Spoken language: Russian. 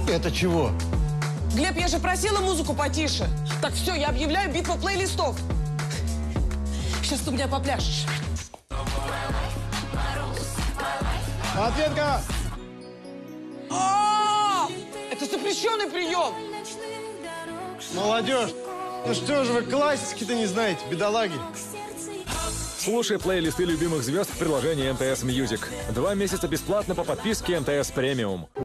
Это чего? Глеб, я же просила музыку потише. Так, все, я объявляю битву плейлистов. Сейчас ты у меня попляшешь. Ответка! Это запрещенный прием. Молодежь! Ну что же вы классики-то не знаете, бедолаги? Слушай плейлисты любимых звезд в приложении МТС Music. 2 месяца бесплатно по подписке МТС Премиум.